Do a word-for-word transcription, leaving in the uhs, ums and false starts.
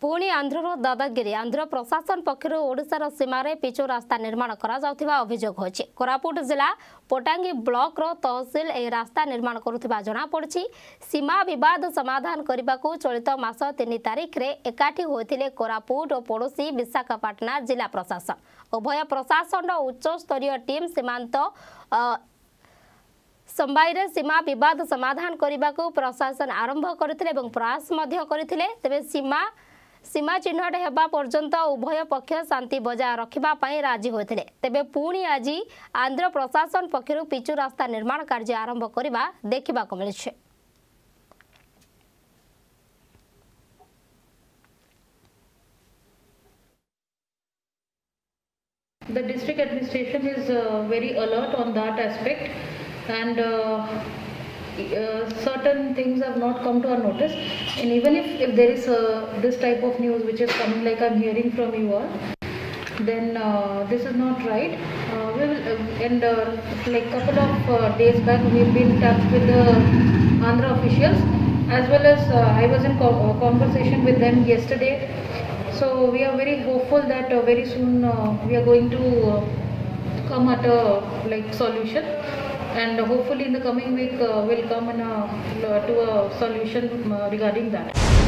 पुणी आंध्र दादागिरी आंध्र प्रशासन पक्षर ओडिशार सीमार पिचु रास्ता निर्माण करा अभियोग होछि। कोरापुट जिला पोटांगी ब्लॉक रो तहसील ए रास्ता निर्माण करुथिबा जना पड़छि। सीमा विवाद समाधान करने को चलित मास तीन तारिख रे एकाठी होइथिले कोरापुट और पड़ोशी विशाखापाटना जिला प्रशासन। उभय प्रशासन उच्च स्तरीय टीम सीमांत संबाईरे सीमा विवाद समाधान करने को प्रशासन आरंभ करथिले एवं प्रयास मध्य करथिले। तेबे सीमा सीमा चिन्हट हेबा पर्यंत उभय पक्ष शांति बजाय रखिबा पई राजी होइथिले। तेबे पुणी आज आंध्र प्रशासन पक्षरु पिचु रास्ता निर्माण कार्य आरंभ करबा देखिबा को मिलछे। The district administration is uh, very alert on that aspect, and uh, uh, certain things have not come to our notice. And even if, if there is uh, this type of news which is coming, like I'm hearing from you all, then uh, this is not right. Uh, we will, uh, and uh, like couple of uh, days back, we've been in touch with the Andhra officials, as well as uh, I was in co uh, conversation with them yesterday. So we are very hopeful that uh, very soon uh, we are going to uh, come at a like solution, and hopefully in the coming week uh, we'll come in a, to a solution uh, regarding that.